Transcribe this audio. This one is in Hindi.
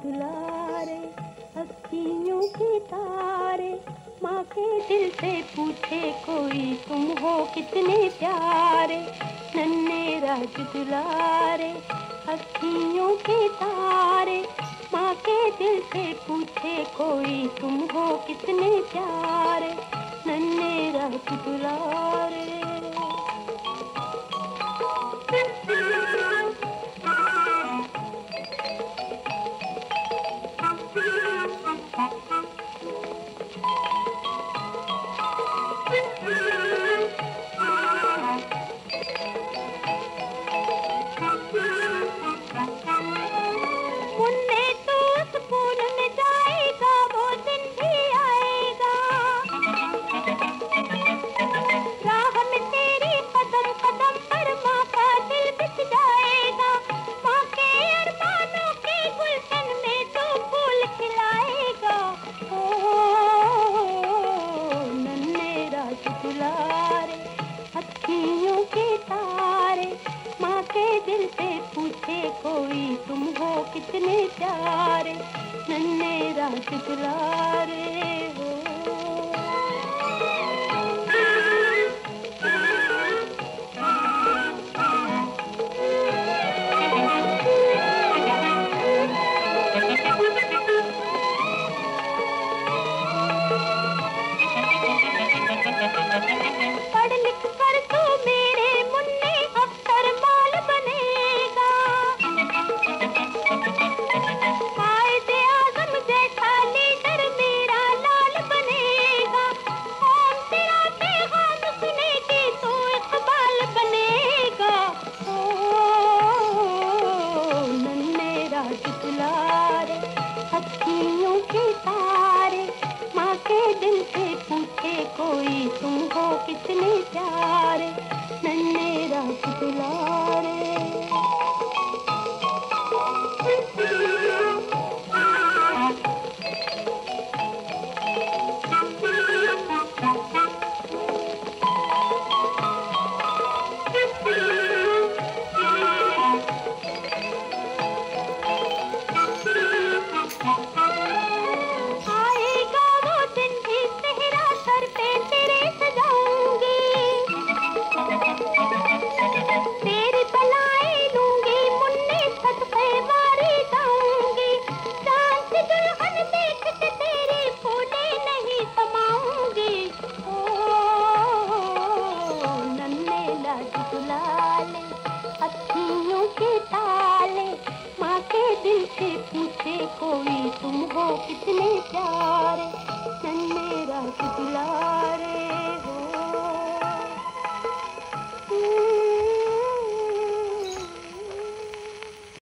दुलारे, अखियों के तारे, माँ के दिल से पूछे कोई तुम हो कितने प्यारे। नन्हे राज दुलारे, अखियों के तारे, माँ के दिल से पूछे कोई तुम हो कितने प्यारे। नन्हे राज दुलारे। दुलारे, अखियों के तारे, माँ के दिल से पूछे कोई तुम हो कितने प्यारे। नन्हे राज दुलारे हो। पढ़ लिख कर तू मेरे मुन्ने अफसर माल बनेगा, कायदे आज़म जैसा लीडर मेरा लाल बनेगा। कौन तेरा पैगाम सुनेगी तो इकबाल बनेगा। ओ नन्हे राज दुलारे, अखियों के तारे, माँ के दिल से पूछे कोई तुम हो कितने प्यारे। नन्हे राज दुलारे। अखियों के ताले, माँ के दिल से पूछे कोई तुम हो कितने प्यारे।